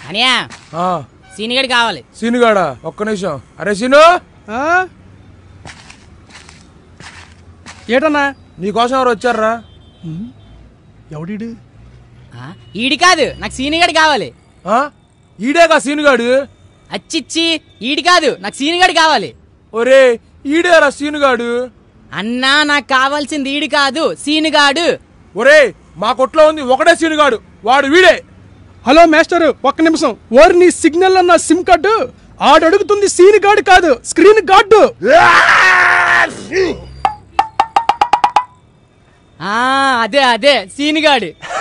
అనియా సీనిగడి కావాలి. సీనుగాడా? ఒక్క నిమిషం. అరే సీను, ఏటన్నా? నీకోసం ఎవరు వచ్చారా? ఎవడీడు? ఈడి కాదు, నాకు సీనిగడి కావాలి. ఈడేగా సీనుగాడు? అచ్చిచ్చి ఈడి కాదు, నాకు సీనిగడి కావాలి. ఒరే ఈడేరా సీనుగాడు. అన్నా నాకు కావాల్సింది ఈడి కాదు, సీనుగాడు. ఒరే మా కొట్లో ఉంది ఒకటే సీనుగాడు, వాడు వీడే. హలో మాస్టర్, ఒక్క నిమిషం. ఓరి నీ సిగ్నల్ అన్న సిమ్ కార్డు ఆడడుగుతుంది సీన్ గార్డు కాదు, స్క్రీన్ గార్డు. అదే అదే సీనుగాడు.